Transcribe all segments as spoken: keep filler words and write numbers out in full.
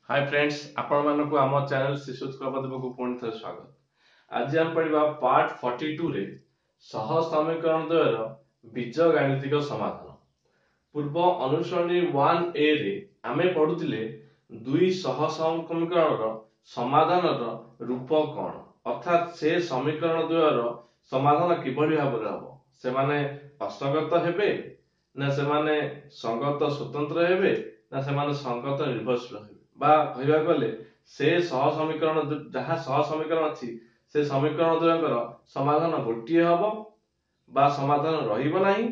Hi friends, आपण मानकु आम channel शिशु उत्कलपति को पुणी थे स्वागत। आज हम पढ़ा पार्ट बयालीस रे सह समीकरण द्वयर बीज गाणितिक समाधान। पूर्व अनुसरणी वन ए रे आमे पढुतिले दुई सह समीकरण समाधान रूप कौन, अर्थात से समीकरण द्वयर समाधान किभली भाव हम से माने असंगत हेबे ना से माने संगत स्वतंत्र हेबे ना से माने संगत निर्भरशील हेबे बा कहवा गले से सह समीकरण जहाँ सह समीकरण अच्छी से समीकरण द्वयकर समाधान गोटे हम बा समाधान रहिबो नाही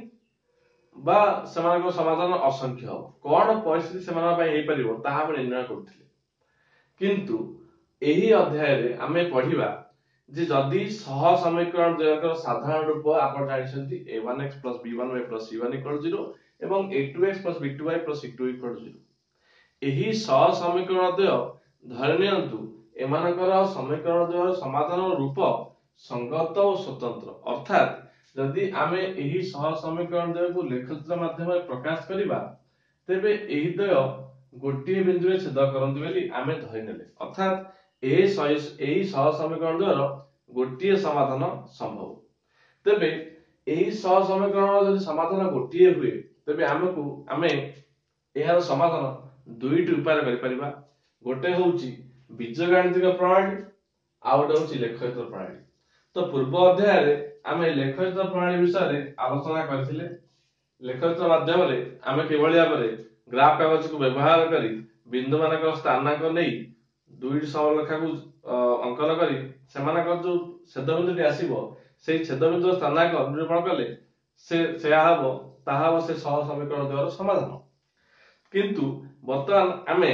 बा सेमानक समाधान असंख्य हम कौन परिस्थिति सेमान पई हे परिबो ताहा हम निर्णय करथिले। किंतु एही अध्याय रे आमे पढिबा जे जदि सह समीकरण द्वयकर साधारण रूप आपण जानिसंती A one X plus B one Y plus C one equal zero एवं A two X plus B two Y plus C two equal zero. एही सह समीकरण द्वय धरि नियंतु एमानकर समीकरण द्वय समाधान रूप संगत और स्वतंत्र, अर्थात यदि आमे एही सह समीकरण द्वय को लेखचित्र माध्यम रे प्रकाश करिबा तेबे एही द्वय गोटे बिंदु रे छेद करंती बेली आमे धरि नेले, अर्थात ए एही सह समीकरण द्वय गोटे समाधान संभव। तेबे एही सह समीकरण यदि समाधान गोटे हुए तेबे आमको आमे एहार समाधान दुईटी उपाय करि परिबा। गोटे होउची बीजगणितिक प्रणाली आ गोटे होउची लेखचित्र प्रणाली। तो पूर्व अध्याय रे आमे लेखचित्र प्रणाली विषय रे आलोचना करथिले। लेखचित्र माध्यम रे आमे केवल भाबरे ग्राफ कागज को व्यवहार करी बिंदु मानक स्थानांक नै दुईटी समरेखा को अंकन करी सेमानक जो छेदबिंदुटी आसीबो सेही छेदबिंदु स्थानांक निरूपण कले से सेया हबो ताहा हो से सह समीकरण द्वयर समाधान। किंतु वर्तमान आमे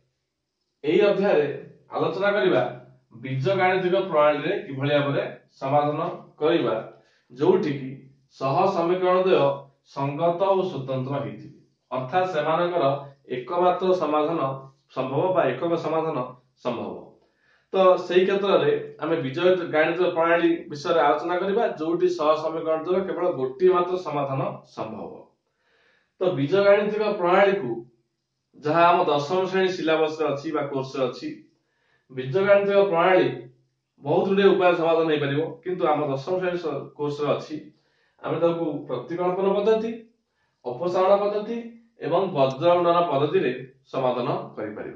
एही अध्याय रे आलोचना करिबा बीजगणितिक प्रणाली रे किभली भाबरे समाधान करिबा जोठी की सह समीकरण द्वय संगत और स्वतंत्र हेथि, अर्थात सेमानकर एकमात्र समाधान संभव बा एकक समाधान संभव। तो सेही क्षेत्र रे आमे बीजगणितिक प्रणाली विषय रे आलोचना करिबा जोठी सह समीकरण द्वय केवल गोटे मात्र समाधान संभव। तो बीजगणितिक प्रणाली को जहाँ हम दशम श्रेणी सिलेबस रे अछि बा कोर्स रे अछि बीजगणितिक प्रणाली बहुत गुडे उपाय समाधान नै परिबो, किंतु हम दशम श्रेणी कोर्स रे अछि आमे ताकू प्रतिकल्पन पद्धति, अपसारण पद्धति एवं वज्रगणन पद्धति रे समाधान करि परिबा।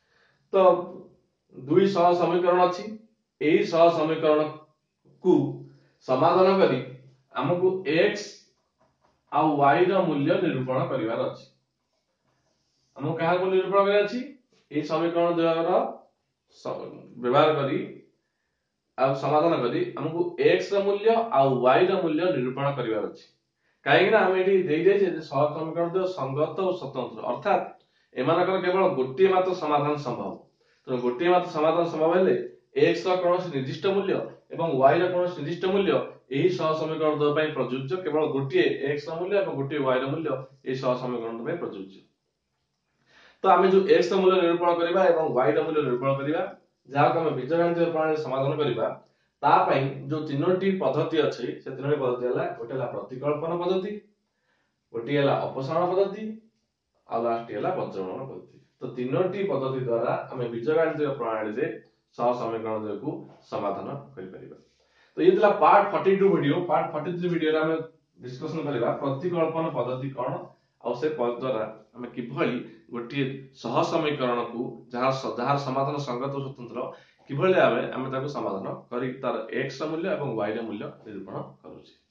तो दुई सह समीकरण अछि, एही सह समीकरण को समाधान करी हमकु x आ y रो मूल्य निरूपण करिवार अछि। हम कहा को निरूपण करे अछि ए समीकरण द्वयर व्यवहार करी आ समाधान करी हमकु x रो मूल्य आ y रो मूल्य निरूपण करिवार अछि। काहे ना हम एठी देइ दे जे सह समीकरण द्वय संगत और स्वतंत्र, अर्थात एमानकर केवल गोटे मात्र समाधान संभव। तो गोटे मात्र समाधान संभव हेले x रो कोनोसी निर्दिष्ट मूल्य एवं y रो कोनोसी निर्दिष्ट मूल्य एही सह समीकरण द्वय पई प्रযোज्य, केवल गोटे x रो मूल्य एवं गोटे y रो मूल्य एही सह समीकरण द्वय पई प्रযোज्य। तो आमे जो x रो मूल्य निरूपण करिबा एवं y रो मूल्य निरूपण करिबा जहा को हम बीजगणितिक प्रणाली समाधान करिबा ता पई जो तीनोटी पद्धति अछि से तीनोटी पद्धति हला गोटे हला प्रतिकल्पन पद्धति, गोटे हला अपसारण पद्धति आ लास्ट हला वज्रगणन पद्धति। तो तीनोटी पद्धति द्वारा हमें बीजगणितिक प्रणाली रे सह समीकरण द्वय को समाधान करि परिबा। तो ये दिला पार्ट बयालीस वीडियो। पार्ट तैंतालीस वीडियो रे हमें डिस्कशन करिबा प्रतिकल्पन पद्धति कोन आ से पद द्वारा हमें किभली गोटे सह समीकरण को जहाँ जहाँ समाधान संगत और स्वतंत्र किभली भाबे हमें ताको समाधान करी तार x मूल्य एवं y मूल्य निरूपण करूछी।